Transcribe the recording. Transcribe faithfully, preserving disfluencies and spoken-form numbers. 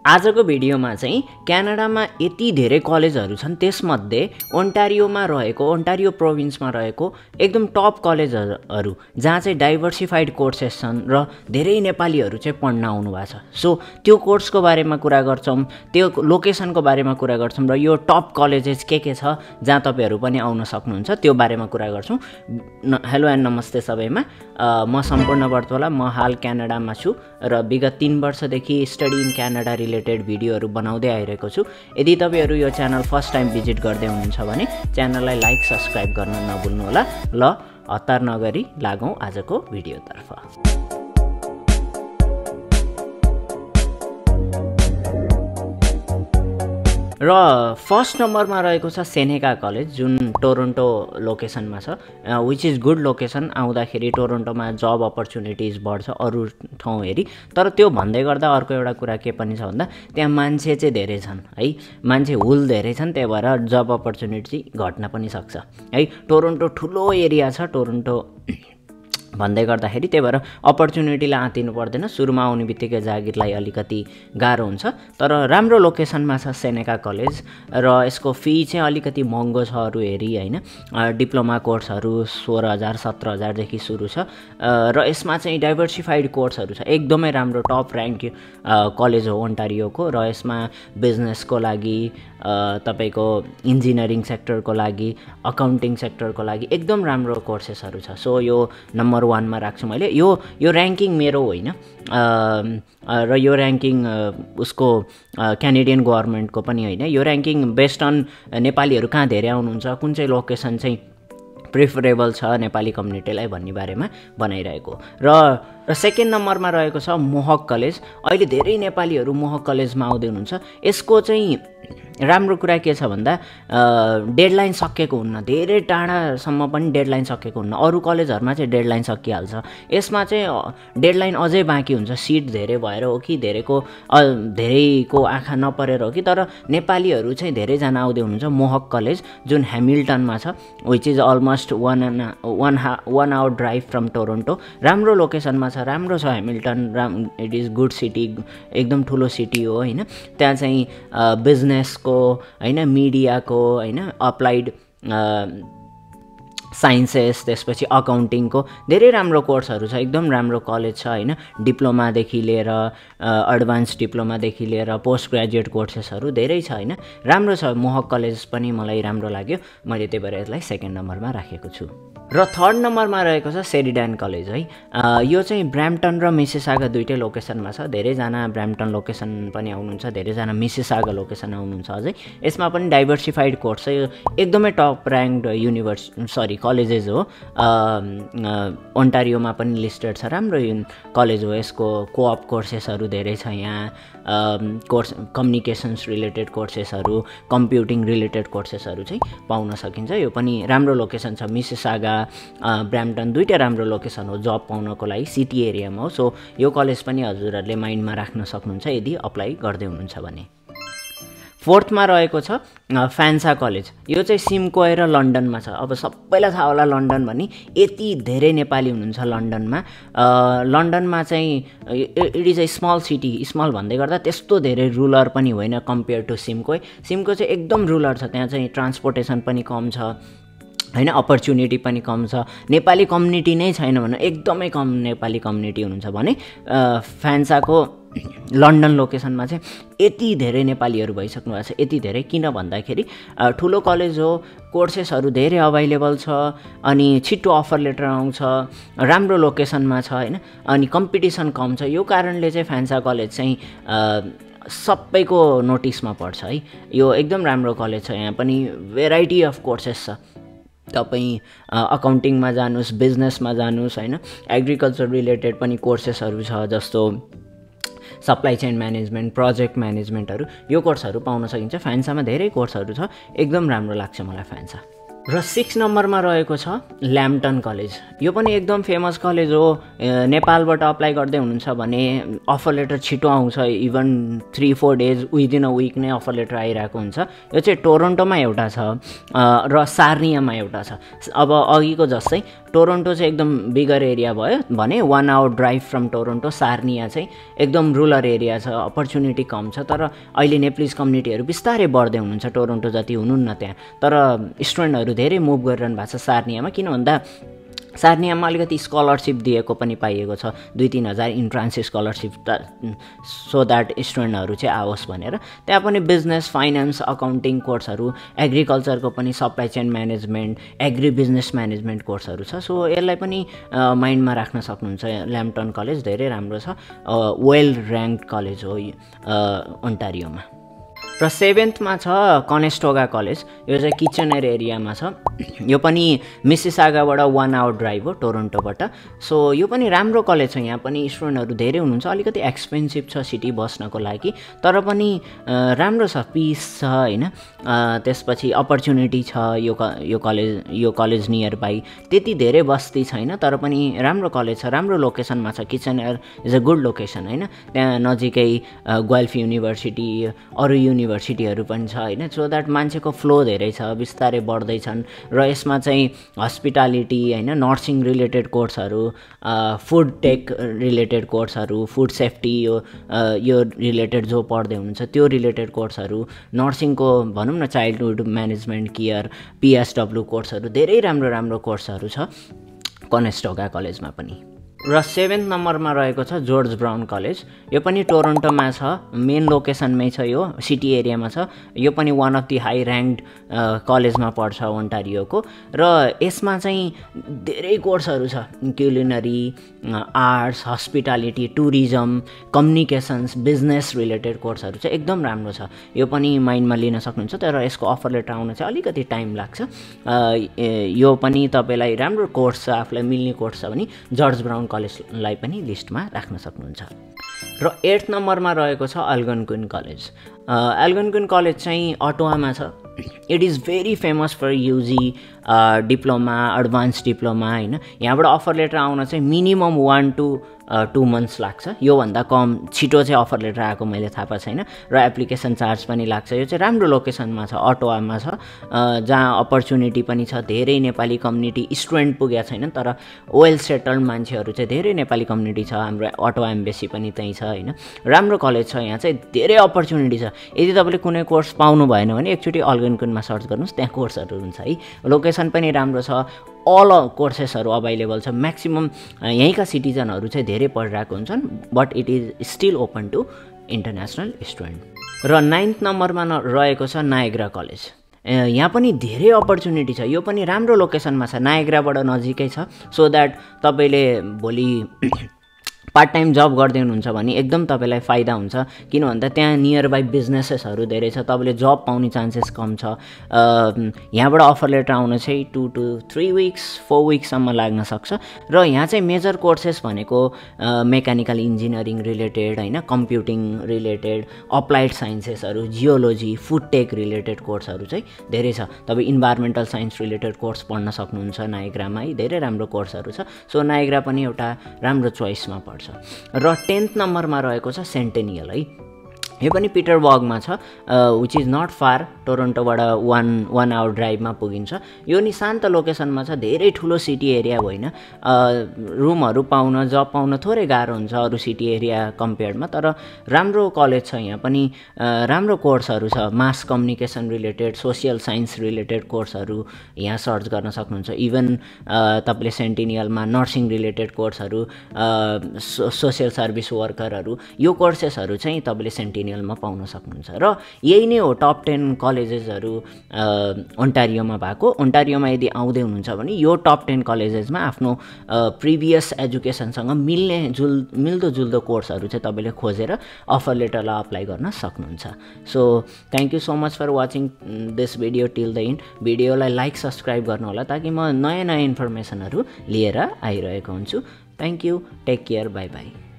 आजको भिडियोमा चाहिँ क्यानाडामा यति धेरै कलेजहरू छन्, त्यसमध्ये ओन्टारियोमा रहेको ओन्टारियो प्रोभिन्समा रहेको एकदम टप कलेजहरू जहाँ चाहिँ डाइभर्सिफाइड कोर्सेस छन् र धेरै नेपालीहरू चाहिँ पढ्न आउनु भएको छ। सो त्यो कोर्सको बारेमा कुरा गर्छौँ, त्यो लोकेसनको बारेमा कुरा गर्छौँ र यो टप कलेजेस के के छ जहाँ तपाईँहरू पनि आउन सक्नुहुन्छ त्यो बारेमा कुरा गर्छौँ। हेलो एन्ड नमस्ते सबैमा, म सम्पूर्ण बर्तवाला। म हाल क्यानाडामा छु र विगत तीन वर्षदेखि स्टडी इन क्यानाडा रिलेटेड भिडियोहरू बनाउँदै आइरहेको छु। यदि तपाईँहरू यो च्यानल फर्स्ट टाइम भिजिट गर्दै हुनुहुन्छ भने च्यानललाई लाइक सब्सक्राइब गर्न नभुल्नुहोला। ल हतार नगरी लागौँ आजको भिडियोतर्फ। र फर्स्ट नम्बरमा रहेको छ सेनेका कलेज, जुन टोरोन्टो लोकेसनमा छ, विच इज गुड लोकेसन। आउँदाखेरि टोरोन्टोमा जब अपर्च्युनिटिज बढ्छ अरू ठाउँ हेरी। तर त्यो भन्दै गर्दा अर्को एउटा कुरा के पनि छ भन्दा त्यहाँ मान्छे चाहिँ धेरै छन् है, मान्छे हुल धेरै छन्, त्यही भएर जब अपर्च्युनिटी घट्न पनि सक्छ है। टोरोन्टो ठुलो एरिया छ टोरोन्टो भन्दै गर्दाखेरि, त्यही भएर अपर्च्युनिटीलाई आँतिनु पर्दैन। सुरुमा आउने बित्तिकै जागिरलाई अलिकति गाह्रो हुन्छ। तर राम्रो लोकेसनमा छ सेनेका कलेज र यसको फी चाहिँ अलिकति महँगो छ अरू हेरी होइन। डिप्लोमा कोर्सहरू सोह्र हजार सत्र हजारदेखि सुरु छ र यसमा चाहिँ डाइभर्सिफाइड कोर्सहरू छ। एकदमै राम्रो टप ऱ्याङ्क कलेज हो ओन्टारियोको र यसमा बिजनेसको लागि, तपाईँको इन्जिनियरिङ सेक्टरको लागि, अकाउन्टिङ सेक्टरको लागि एकदम राम्रो कोर्सेसहरू छ। सो यो नम्बर वानमा राख्छु मैले। यो यो ऱ्याङ्किङ मेरो होइन र यो ऱ्याङ्किङ उसको क्यानेडियन गभर्मेन्टको पनि होइन। यो ऱ्याङ्किङ बेस्ड अन नेपालीहरू कहाँ धेरै आउनुहुन्छ, कुन चाहिँ लोकेसन चाहिँ प्रिफरेबल छ नेपाली कम्युनिटीलाई भन्ने बारेमा बनाइरहेको। र र सेकेन्ड नम्बरमा रहेको छ मोहक कलेज। अहिले धेरै नेपालीहरू मोहक कलेजमा आउँदै हुनुहुन्छ। यसको चाहिँ राम्रो कुरा के छ भन्दा डेडलाइन सकिएको हुन्न, धेरै टाढासम्म पनि डेडलाइन सकिएको हुन्न। अरू कलेजहरूमा चाहिँ डेडलाइन सकिहाल्छ, यसमा चाहिँ डेडलाइन अझै बाँकी हुन्छ। सिट धेरै भएर हो कि धेरैको धेरैको आँखा नपरेर हो कि, तर नेपालीहरू चाहिँ धेरैजना आउँदै हुनुहुन्छ। मोहक कलेज जुन ह्यामिल्टनमा छ, which is almost one and one हा one hour drive from Toronto. राम्रो लोकेसनमा छ, राम्रो छ ह्यामिल्टन। राम इट इज गुड सिटी, एकदम ठुलो सिटी हो होइन। त्यहाँ चाहिँ बिजनेसको होइन, मिडियाको होइन, अप्लाइड साइन्सेस, त्यसपछि अकाउन्टिङको धेरै राम्रो कोर्सहरू छ। एकदम राम्रो कलेज छ होइन। डिप्लोमादेखि लिएर एडभान्स डिप्लोमादेखि लिएर पोस्ट ग्रेजुएट कोर्सेसहरू धेरै छ होइन। राम्रो छ मोहक कलेज पनि, मलाई राम्रो लाग्यो। मैले त्यही भएर यसलाई सेकेन्ड नम्बरमा राखेको छु। र थर्ड नम्बरमा रहेको छ सेरिडान कलेज है। यो चाहिँ ब्राम्पटन र मिसिसागा दुइटै लोकेसनमा छ। धेरैजना ब्राम्पटन लोकेसन पनि आउनुहुन्छ, धेरैजना मिसिसागा लोकेसन आउनुहुन्छ अझै। यसमा पनि डाइभर्सिफाइड कोर्स छ। यो एकदमै top ranked universities colleges हो। ओन्टारियोमा पनि लिस्टेड छ। राम्रो कलेज हो। यसको कोअप कोर्सेसहरू धेरै छ यहाँ। कोर्स कम्युनिकेसन्स रिलेटेड कोर्सेसहरू, कम्प्युटिङ रिलेटेड कोर्सेसहरू चाहिँ पाउन सकिन्छ। यो पनि राम्रो लोकेसन छ। मिसिसागा, ब्राम्पटन दुईवटा राम्रो लोकेसन हो जब पाउनको लागि, सिटी एरियामा हो। सो यो कलेज पनि हजुरहरूले माइन्डमा राख्न सक्नुहुन्छ यदि अप्लाई गर्दै हुनुहुन्छ भने। फोर्थमा रहेको छ फ्यान्सा कलेज। यो चाहिँ सिमकोय र लन्डनमा छ। अब सबैलाई थाहा होला लन्डन भन्ने, यति धेरै नेपाली हुनुहुन्छ लन्डनमा। लन्डनमा चाहिँ it is a small city. Small भन्दै गर्दा त्यस्तो धेरै रुरल पनि होइन कम्पेयर टु सिमकोय। सिमकोय चाहिँ एकदम रुरल छ, त्यहाँ चाहिँ ट्रान्सपोर्टेसन पनि कम छ होइन, अपर्च्युनिटी पनि कम छ। नेपाली कम्युनिटी नै छैन भने, एकदमै कम नेपाली कम्युनिटी हुनुहुन्छ भने फ्यान्साको लन्डन लोकेसनमा चाहिँ यति धेरै नेपालीहरू भइसक्नु भएको छ। यति धेरै किन भन्दाखेरि ठुलो कलेज हो, कोर्सेसहरू धेरै अभाइलेबल छ, अनि छिट्टो अफर लेटर आउँछ, राम्रो लोकेसनमा छ होइन, अनि कम्पिटिसन कम छ। यो कारणले चाहिँ फ्यान्सा कलेज चाहिँ सबैको नोटिसमा पर्छ है। यो एकदम राम्रो कलेज छ। यहाँ पनि भेराइटी अफ कोर्सेस छ। तपाईँ अकाउन्टिङमा जानुहोस्, बिजनेसमा जानुहोस् होइन, एग्रिकल्चर रिलेटेड पनि कोर्सेसहरू छ, जस्तो सप्लाई चेन म्यानेजमेन्ट, प्रोजेक्ट म्यानेजमेन्टहरू, यो कोर्सहरू पाउन सकिन्छ। फ्यान्सामा धेरै कोर्सहरू छ, एकदम राम्रो लाग्छ मलाई फ्यान्सा। र सिक्स नम्बरमा रहेको छ ल्याम्पटन कलेज। यो पनि एकदम फेमस कलेज हो। नेपालबाट अप्लाई गर्दै हुनुहुन्छ भने अफर लेटर छिटो आउँछ, even three four days within a week नै अफर लेटर आइरहेको हुन्छ। यो चाहिँ टोरन्टोमा एउटा छ र सार्नियामा एउटा छ। अब अघिको जस्तै टोरन्टो चाहिँ एकदम बिगर एरिया भयो भने one hour drive from Toronto. Sarnia चाहिँ एकदम रुरल एरिया छ, अपर्च्युनिटी कम छ, तर अहिले नेप्लिज कम्युनिटीहरू बिस्तारै बढ्दै हुनुहुन्छ, टोरन्टो जति हुनुहुन्न त्यहाँ। तर स्टुडेन्टहरू धेरै मुभ गरिरहनु भएको छ सार्नियामा, किन भन्दा सार्नियामा अलिकति स्कलरसिप दिएको पनि पाइएको छ, दुई तिन हजार इन्ट्रान्स स्कलरसिप त, सो द्याट स्टुडेन्टहरू चाहिँ आओस् भनेर। त्यहाँ पनि बिजनेस, फाइनेन्स, अकाउन्टिङ कोर्सहरू, एग्रिकल्चरको पनि supply chain management, agri business management कोर्सहरू छ। सो यसलाई पनि माइन्डमा राख्न सक्नुहुन्छ। ल्याम्पटन कलेज धेरै राम्रो छ, वेल ऱ्याङ्क्ड कलेज हो ओन्टारियोमा। र सेभेन्थमा छ कनेस्टोगा कलेज। यो चाहिँ किचनर एरियामा छ। यो पनि मिसिसागाबाट वान आवर ड्राइभ हो टोरन्टोबाट। सो यो पनि राम्रो कलेज छ। यहाँ पनि स्टुडेन्टहरू धेरै हुनुहुन्छ। अलिकति एक्सपेन्सिभ छ सिटी बस्नको लागि, तर पनि राम्रो छ, पिस छ होइन। त्यसपछि अपर्च्युनिटी छ। यो यो कलेज यो कलेज नियर बाई त्यति धेरै बस्ती छैन, तर पनि राम्रो कलेज छ, राम्रो लोकेसनमा छ। Kitchener is a good location होइन। त्यहाँ नजिकै ग्वाल्फ युनिभर्सिटी, अरू युनिभर्सिटीहरू पनि छ होइन। सो द्याट मान्छेको फ्लो धेरै छ, बिस्तारै बढ्दैछन्। र यसमा चाहिँ हस्पिटालिटी होइन, नर्सिङ रिलेटेड कोर्सहरू, फुड टेक रिलेटेड कोर्सहरू, फुड सेफ्टी यो यो रिलेटेड जो पढ्दै हुनुहुन्छ त्यो रिलेटेड कोर्सहरू, नर्सिङको भनौँ न चाइल्डहुड म्यानेजमेन्ट केयर, पिएसडब्ल्यू कोर्सहरू, धेरै राम्रो राम्रो कोर्सहरू छ कनेस्टोगा कलेजमा पनि। र सेभेन्थ नम्बरमा रहेको छ जर्ज ब्राउन कलेज। यो पनि टोरन्टोमा छ, मेन लोकेसनमै छ, यो सिटी एरियामा छ। यो पनि one of the high ranked कलेजमा पर्छ ओन्टारियोको। र यसमा चाहिँ धेरै कोर्सहरू छ, culinary, arts, hospitality, tourism, communications, business related कोर्सहरू चाहिँ एकदम राम्रो छ। यो पनि माइन्डमा लिन सक्नुहुन्छ, तर यसको अफर लेटर आउन चाहिँ अलिकति टाइम लाग्छ। यो पनि तपाईँलाई राम्रो कोर्स छ, आफूलाई मिल्ने कोर्स छ भने जर्ज ब्राउन कलेजलाई पनि लिस्टमा राख्न सक्नुहुन्छ। र एट्थ नम्बरमा रहेको छ अल्गोन्क्विन कलेज। अल्गोन्क्विन कलेज चाहिँ अटोवामा छ। It is very famous for UG diploma, advanced diploma होइन। यहाँबाट अफर लेटर आउन चाहिँ minimum one two two months लाग्छ। योभन्दा कम छिटो चाहिँ अफर लेटर आएको मैले थाहा पाएको छैन। र एप्लिकेसन चार्ज पनि लाग्छ। यो चाहिँ राम्रो लोकेसनमा छ, अटोवामा छ, जहाँ अपर्च्युनिटी पनि छ। धेरै नेपाली कम्युनिटी स्टुडेन्ट पुगेको छैन, तर वेल सेटल्ड मान्छेहरू चाहिँ धेरै नेपाली कम्युनिटी छ। हाम्रो अटोवा एम्बेसी पनि त्यहीँ छ होइन। राम्रो कलेज छ, यहाँ चाहिँ धेरै अपर्च्युनिटी छ। यदि तपाईँले कुनै कोर्स पाउनु भएन भने एकचोटि अल्गोन्क्विनमा सर्च गर्नुहोस्, त्यहाँ कोर्सहरू हुन्छ है। लोकेसन पनि राम्रो छ, अल कोर्सेसहरू अभाइलेबल छ। म्याक्सिमम् यहीँका सिटिजनहरू चाहिँ धेरै पढिरहेको हुन्छन्, but it is still open to international student. र नाइन्थ नम्बरमा रहेको छ नायग्रा कलेज। यहाँ पनि धेरै अपर्च्युनिटी छ। यो पनि राम्रो लोकेसनमा छ, नायग्राबाट नजिकै छ। सो द्याट तपाईँले भोलि पार्ट टाइम जब गर्दै हुनुहुन्छ भने एकदम तपाईँलाई फाइदा हुन्छ, किन भन्दा त्यहाँ नियर बाई बिजनेसेसहरू धेरै छ। तपाईँले जब पाउने चान्सेस कम छ। यहाँबाट अफर लेटर आउन चाहिँ two two three weeks four विक्ससम्म लाग्न सक्छ। र यहाँ चाहिँ मेजर कोर्सेस भनेको मेकानिकल इन्जिनियरिङ रिलेटेड होइन, कम्प्युटिङ रिलेटेड, अप्लाइड साइन्सेसहरू, जियोलोजी, फुड टेक रिलेटेड कोर्सहरू चाहिँ धेरै छ। तपाईँ इन्भाइरोमेन्टल साइन्स रिलेटेड कोर्स पढ्न सक्नुहुन्छ नायग्रामा है। धेरै राम्रो कोर्सहरू छ। सो नायग्रा पनि एउटा राम्रो चोइसमा पर्छ। र टेन्थ नम्बरमा रहेको छ सेन्टेनियल है। यो पनि पिटरबर्गमा छ, विच इज नट फार। टोरन्टोबाट वान वान आवर ड्राइभमा पुगिन्छ। यो नि शान्त लोकेसनमा छ, धेरै ठुलो सिटी एरिया होइन। रुमहरू पाउन, जब पाउन थोरै गाह्रो हुन्छ अरू सिटी एरिया कम्पेयरमा, तर राम्रो कलेज छ। यहाँ पनि राम्रो कोर्सहरू छ, mass communication related, social science related कोर्सहरू यहाँ सर्च गर्न सक्नुहुन्छ। इभन तपाईँले सेन्टेनियलमा नर्सिङ रिलेटेड कोर्सहरू, सोसियल सर्भिस वर्करहरू, यो कोर्सेसहरू चाहिँ तपाईँले सेन्टेनियलमा पाउन सक्नुहुन्छ। र यही नै हो टप टेन कलेजेसहरू ओन्टारियोमा भएको। ओन्टारियोमा यदि आउँदै हुनुहुन्छ भने यो टप टेन कलेजेसमा आफ्नो प्रिभियस एजुकेसनसँग मिल्ने जुल मिल्दो जुल्दो कोर्सहरू चाहिँ तपाईँले खोजेर अफर लेटरलाई अप्लाई गर्न सक्नुहुन्छ। So thank you so much for watching this video till the end. भिडियोलाई लाइक सब्सक्राइब गर्नु होला, ताकि म नयाँ नयाँ इन्फर्मेसनहरू लिएर आइरहेको हुन्छु। Thank you, take care, bye by.